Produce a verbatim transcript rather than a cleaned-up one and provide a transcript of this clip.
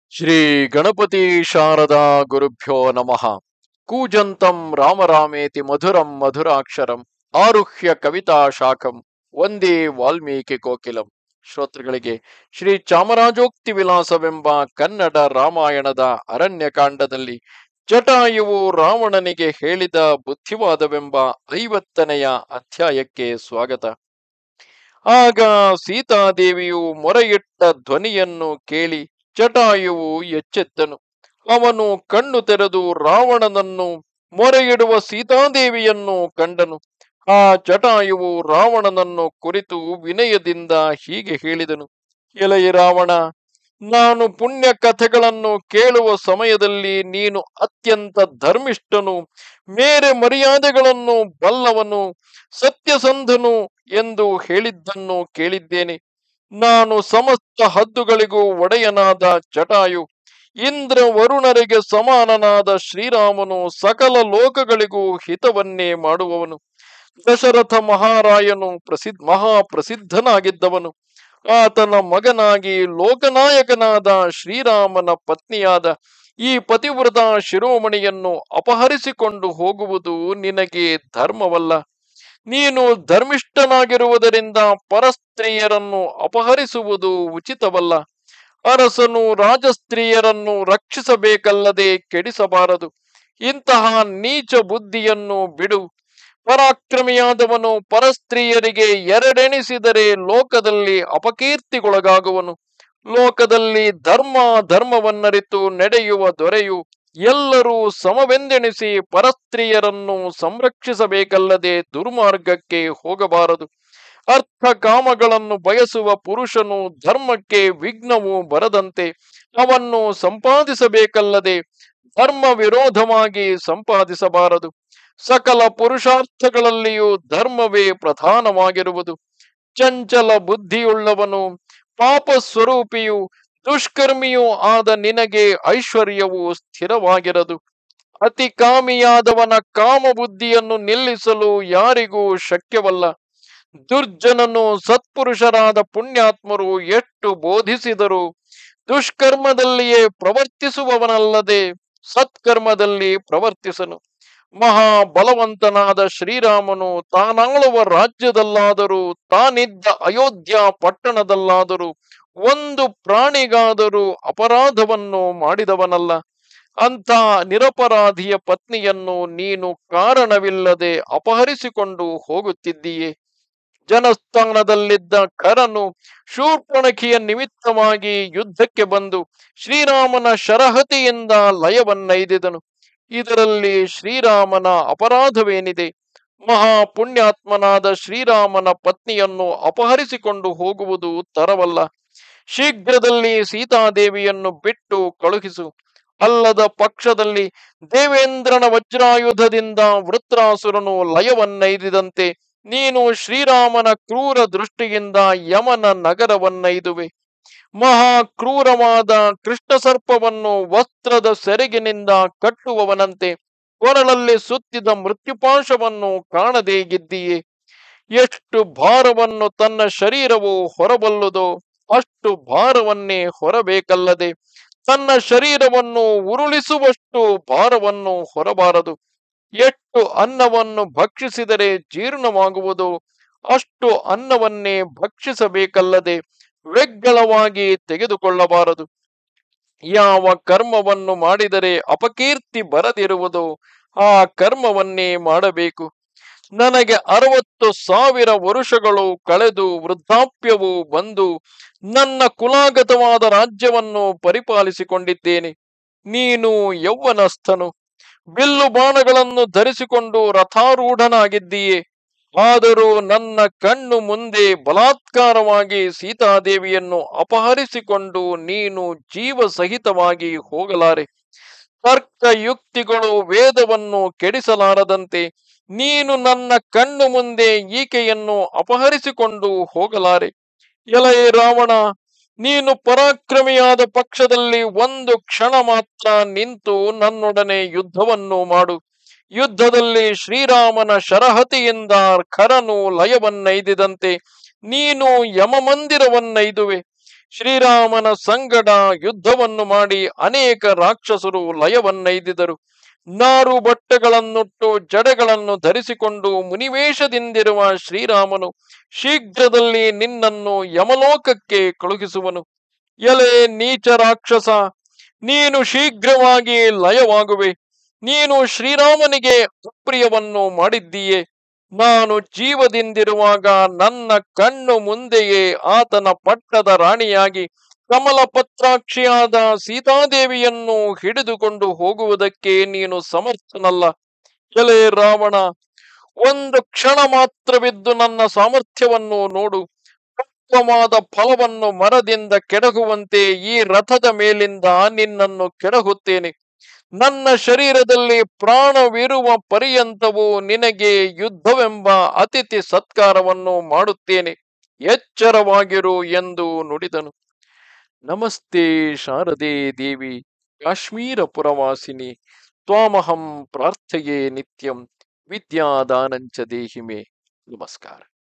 ಶ್ರೀ ಗಣಪತಿ ಶಾರದಾ ಗುರುಭ್ಯೋ ನಮಃ. ಕೂಜಂತಂ ರಾಮ ರಾಮೇತಿ ಮಧುರಂ ಮಧುರಾಕ್ಷರಂ ಆರುಹ್ಯ ಕವಿತಾ ಶಾಖಂ ಒಂದೇ ವಾಲ್ಮೀಕಿ ಕೋಕಿಲಂ. ಶ್ರೋತೃಗಳಿಗೆ ಶ್ರೀ ಚಾಮರಾಜೋಕ್ತಿ ವಿಲಾಸವೆಂಬ ಕನ್ನಡ ರಾಮಾಯಣದ ಅರಣ್ಯಕಾಂಡದಲ್ಲಿ ಜಟಾಯುವು ರಾವಣನಿಗೆ ಹೇಳಿದ ಬುದ್ಧಿವಾದವೆಂಬ ಐವತ್ತನೆಯ ಅಧ್ಯಾಯಕ್ಕೆ ಸ್ವಾಗತ. ಆಗ ಸೀತಾದೇವಿಯು ಮೊರೆಯಿಟ್ಟ ಧ್ವನಿಯನ್ನು ಕೇಳಿ ಜಟಾಯುವು ಎಚ್ಚೆತ್ತನು. ಅವನು ಕಣ್ಣು ತೆರೆದು ರಾವಣನನ್ನು ಮೊರೆಯಿಡುವ ಸೀತಾದೇವಿಯನ್ನು ಕಂಡನು. ಆ ಜಟಾಯುವು ರಾವಣನನ್ನು ಕುರಿತು ವಿನಯದಿಂದ ಹೀಗೆ ಹೇಳಿದನು: ಎಲೈ ರಾವಣ, ನಾನು ಪುಣ್ಯ ಕಥೆಗಳನ್ನು ಕೇಳುವ ಸಮಯದಲ್ಲಿ ನೀನು ಅತ್ಯಂತ ಧರ್ಮಿಷ್ಠನು, ಮೇರೆ ಮರ್ಯಾದೆಗಳನ್ನು ಬಲ್ಲವನು, ಸತ್ಯಸಂಧನು ಎಂದು ಹೇಳಿದ್ದನ್ನು ಕೇಳಿದ್ದೇನೆ. ನಾನು ಸಮಸ್ತ ಹದ್ದುಗಳಿಗೂ ಒಡೆಯನಾದ ಜಟಾಯು, ಇಂದ್ರ ವರುಣರಿಗೆ ಸಮಾನನಾದ ಶ್ರೀರಾಮನು ಸಕಲ ಲೋಕಗಳಿಗೂ ಹಿತವನ್ನೇ ಮಾಡುವವನು. ದಶರಥ ಮಹಾರಾಯನು ಪ್ರಸಿದ್ಧ ಮಹಾಪ್ರಸಿದ್ಧನಾಗಿದ್ದವನು. ಆತನ ಮಗನಾಗಿ ಲೋಕನಾಯಕನಾದ ಶ್ರೀರಾಮನ ಪತ್ನಿಯಾದ ಈ ಪತಿವ್ರತ ಶಿರೋಮಣಿಯನ್ನು ಅಪಹರಿಸಿಕೊಂಡು ಹೋಗುವುದು ನಿನಗೆ ಧರ್ಮವಲ್ಲ. ನೀನು ಧರ್ಮಿಷ್ಠನಾಗಿರುವುದರಿಂದ ಪರಸ್ತ್ರೀಯರನ್ನು ಅಪಹರಿಸುವುದು ಉಚಿತವಲ್ಲ. ಅರಸನು ರಾಜಸ್ತ್ರೀಯರನ್ನು ರಕ್ಷಿಸಬೇಕಲ್ಲದೆ ಕೆಡಿಸಬಾರದು. ಇಂತಹ ನೀಚ ಬುದ್ಧಿಯನ್ನು ಬಿಡು. ಪರಾಕ್ರಮಿಯಾದವನು ಪರಸ್ತ್ರೀಯರಿಗೆ ಎರಡೆಣಿಸಿದರೆ ಲೋಕದಲ್ಲಿ ಅಪಕೀರ್ತಿಗೊಳಗಾಗುವನು. ಲೋಕದಲ್ಲಿ ಧರ್ಮ ಧರ್ಮವನ್ನರಿತು ನಡೆಯುವ ದೊರೆಯು ಎಲ್ಲರೂ ಸಮವೆಂದೆಣಿಸಿ ಪರಸ್ತ್ರೀಯರನ್ನು ಸಂರಕ್ಷಿಸಬೇಕಲ್ಲದೆ ದುರ್ಮಾರ್ಗಕ್ಕೆ ಹೋಗಬಾರದು. ಅರ್ಥ ಕಾಮಗಳನ್ನು ಬಯಸುವ ಪುರುಷನು ಧರ್ಮಕ್ಕೆ ವಿಘ್ನವು ಬರದಂತೆ ಅವನ್ನು ಸಂಪಾದಿಸಬೇಕಲ್ಲದೆ ಧರ್ಮ ವಿರೋಧವಾಗಿ ಸಂಪಾದಿಸಬಾರದು. ಸಕಲ ಪುರುಷಾರ್ಥಗಳಲ್ಲಿಯೂ ಧರ್ಮವೇ ಪ್ರಧಾನವಾಗಿರುವುದು. ಚಂಚಲ ಬುದ್ಧಿಯುಳ್ಳವನು, ಪಾಪ ಸ್ವರೂಪಿಯು, ದುಷ್ಕರ್ಮಿಯೂ ಆದ ನಿನಗೆ ಐಶ್ವರ್ಯವು ಸ್ಥಿರವಾಗಿರದು. ಅತಿ ಕಾಮಿಯಾದವನ ಕಾಮ ಬುದ್ಧಿಯನ್ನು ನಿಲ್ಲಿಸಲು ಯಾರಿಗೂ ಶಕ್ಯವಲ್ಲ. ದುರ್ಜನನು ಸತ್ಪುರುಷರಾದ ಪುಣ್ಯಾತ್ಮರು ಎಷ್ಟು ಬೋಧಿಸಿದರೂ ದುಷ್ಕರ್ಮದಲ್ಲಿಯೇ ಪ್ರವರ್ತಿಸುವವನಲ್ಲದೆ ಸತ್ಕರ್ಮದಲ್ಲಿ ಪ್ರವರ್ತಿಸನು. ಮಹಾಬಲವಂತನಾದ ಶ್ರೀರಾಮನು ತಾನಾಳುವ ರಾಜ್ಯದಲ್ಲಾದರೂ ತಾನಿದ್ದ ಅಯೋಧ್ಯ ಪಟ್ಟಣದಲ್ಲಾದರೂ ಒಂದು ಪ್ರಾಣಿಗಾದರೂ ಅಪರಾಧವನ್ನು ಮಾಡಿದವನಲ್ಲ. ಅಂಥ ನಿರಪರಾಧಿಯ ಪತ್ನಿಯನ್ನು ನೀನು ಕಾರಣವಿಲ್ಲದೆ ಅಪಹರಿಸಿಕೊಂಡು ಹೋಗುತ್ತಿದ್ದೀಯೇ. ಜನಸ್ಥಾನದಲ್ಲಿದ್ದ ಖರನು ಶೂರ್ಪಣಖಿಯ ನಿಮಿತ್ತವಾಗಿ ಯುದ್ಧಕ್ಕೆ ಬಂದು ಶ್ರೀರಾಮನ ಶರಹತಿಯಿಂದ ಲಯವನ್ನೈದಿದನು. ಇದರಲ್ಲಿ ಶ್ರೀರಾಮನ ಅಪರಾಧವೇನಿದೆ? ಮಹಾಪುಣ್ಯಾತ್ಮನಾದ ಶ್ರೀರಾಮನ ಪತ್ನಿಯನ್ನು ಅಪಹರಿಸಿಕೊಂಡು ಹೋಗುವುದು ತರವಲ್ಲ. ಶೀಘ್ರದಲ್ಲಿ ಸೀತಾದೇವಿಯನ್ನು ಬಿಟ್ಟು ಕಳುಹಿಸು. ಅಲ್ಲದ ಪಕ್ಷದಲ್ಲಿ ದೇವೇಂದ್ರನ ವಜ್ರಾಯುಧದಿಂದ ವೃತ್ರಾಸುರನು ಲಯವನ್ನೈದಿದಂತೆ ನೀನು ಶ್ರೀರಾಮನ ಕ್ರೂರ ದೃಷ್ಟಿಯಿಂದ ಯಮನ ನಗರವನ್ನೈದುವೆ. ಮಹಾ ಕ್ರೂರವಾದ ಕೃಷ್ಣ ಸರ್ಪವನ್ನು ವಸ್ತ್ರದ ಸೆರಗಿನಿಂದ ಕಟ್ಟುವವನಂತೆ ಕೊರಳಲ್ಲಿ ಸುತ್ತಿದ ಮೃತ್ಯುಪಾಶವನ್ನು ಕಾಣದೇ ಗಿದ್ದೀಯೇ. ಎಷ್ಟು ಭಾರವನ್ನು ತನ್ನ ಶರೀರವು ಹೊರಬಲ್ಲುದೋ ಅಷ್ಟು ಭಾರವನ್ನೇ ಹೊರಬೇಕಲ್ಲದೆ ತನ್ನ ಶರೀರವನ್ನು ಉರುಳಿಸುವಷ್ಟು ಭಾರವನ್ನು ಹೊರಬಾರದು. ಎಷ್ಟು ಅನ್ನವನ್ನು ಭಕ್ಷಿಸಿದರೆ ಜೀರ್ಣವಾಗುವುದೋ ಅಷ್ಟು ಅನ್ನವನ್ನೇ ಭಕ್ಷಿಸಬೇಕಲ್ಲದೆ ವ್ಯಗ್ಗಳವಾಗಿ ತೆಗೆದುಕೊಳ್ಳಬಾರದು. ಯಾವ ಕರ್ಮವನ್ನು ಮಾಡಿದರೆ ಅಪಕೀರ್ತಿ ಬರದಿರುವುದೋ ಆ ಕರ್ಮವನ್ನೇ ಮಾಡಬೇಕು. ನನಗೆ ಅರವತ್ತು ಸಾವಿರ ವರುಷಗಳು ಕಳೆದು ವೃದ್ಧಾಪ್ಯವು ಬಂದು ನನ್ನ ಕುಲಾಗತವಾದ ರಾಜ್ಯವನ್ನು ಪರಿಪಾಲಿಸಿಕೊಂಡಿದ್ದೇನೆ. ನೀನು ಯೌವನಸ್ಥನು, ಬಿಲ್ಲು ಬಾಣಗಳನ್ನು ಧರಿಸಿಕೊಂಡು ರಥಾರೂಢನಾಗಿದ್ದೀಯೇ. ಆದರೂ ನನ್ನ ಕಣ್ಣು ಮುಂದೆ ಬಲಾತ್ಕಾರವಾಗಿ ಸೀತಾದೇವಿಯನ್ನು ಅಪಹರಿಸಿಕೊಂಡು ನೀನು ಜೀವ ಸಹಿತವಾಗಿ ಹೋಗಲಾರೆ. ತರ್ಕಯುಕ್ತಿಗಳು ವೇದವನ್ನು ಕೆಡಿಸಲಾರದಂತೆ ನೀನು ನನ್ನ ಕಣ್ಣು ಮುಂದೆ ಈಕೆಯನ್ನು ಅಪಹರಿಸಿಕೊಂಡು ಹೋಗಲಾರೆ. ಎಲೈ ರಾವಣ, ನೀನು ಪರಾಕ್ರಮಿಯಾದ ಪಕ್ಷದಲ್ಲಿ ಒಂದು ಕ್ಷಣ ಮಾತ್ರ ನಿಂತು ನನ್ನೊಡನೆ ಯುದ್ಧವನ್ನು ಮಾಡು. ಯುದ್ಧದಲ್ಲಿ ಶ್ರೀರಾಮನ ಶರಹತಿಯಿಂದ ಖರನು ಲಯವನ್ನೈದಿದಂತೆ ನೀನು ಯಮಮಂದಿರವನ್ನೈದುವೆ. ಶ್ರೀರಾಮನ ಸಂಗಡ ಯುದ್ಧವನ್ನು ಮಾಡಿ ಅನೇಕ ರಾಕ್ಷಸರು ಲಯವನ್ನೈದಿದರು. ನಾರು ಬಟ್ಟೆಗಳನ್ನುಟ್ಟು ಜಡೆಗಳನ್ನು ಧರಿಸಿಕೊಂಡು ಮುನಿವೇಷದಿಂದಿರುವ ಶ್ರೀರಾಮನು ಶೀಘ್ರದಲ್ಲಿ ನಿನ್ನನ್ನು ಯಮಲೋಕಕ್ಕೆ ಕಳುಹಿಸುವನು. ಎಲೆ ನೀಚ ರಾಕ್ಷಸ, ನೀನು ಶೀಘ್ರವಾಗಿ ಲಯವಾಗುವೆ. ನೀನು ಶ್ರೀರಾಮನಿಗೆ ಅಪ್ರಿಯವನ್ನು ಮಾಡಿದ್ದೀಯೆ. ನಾನು ಜೀವದಿಂದಿರುವಾಗ ನನ್ನ ಕಣ್ಣು ಮುಂದೆಯೇ ಆತನ ಪಟ್ಟದ ರಾಣಿಯಾಗಿ ಕಮಲ ಪತ್ರಾಕ್ಷಿಯಾದ ಸೀತಾದೇವಿಯನ್ನು ಹಿಡಿದುಕೊಂಡು ಹೋಗುವುದಕ್ಕೆ ನೀನು ಸಮರ್ಥನಲ್ಲ. ಎಲೆ ರಾವಣ, ಒಂದು ಕ್ಷಣ ಮಾತ್ರವಿದ್ದು ನನ್ನ ಸಾಮರ್ಥ್ಯವನ್ನು ನೋಡು. ಉತ್ತಮವಾದ ಫಲವನ್ನು ಮರದಿಂದ ಕೆಡಹುವಂತೆ ಈ ರಥದ ಮೇಲಿಂದ ನಿನ್ನನ್ನು ಕೆಡಹುತ್ತೇನೆ. ನನ್ನ ಶರೀರದಲ್ಲಿ ಪ್ರಾಣವಿರುವ ಪರ್ಯಂತವೂ ನಿನಗೆ ಯುದ್ಧವೆಂಬ ಅತಿಥಿ ಸತ್ಕಾರವನ್ನು ಮಾಡುತ್ತೇನೆ. ಎಚ್ಚರವಾಗಿರು ಎಂದು ನುಡಿದನು. ನಮಸ್ತೆ ಶಾರದೆ ದೇವಿ, ಕಾಶ್ಮೀರ ಪುರವಾಸಿನಿ. ತ್ವಾಮಹಂ ಪ್ರಾರ್ಥಯೇ ನಿತ್ಯಂ, ವಿದ್ಯಾದಾನಂಚ ದೇಹಿಮೆ. ನಮಸ್ಕಾರ.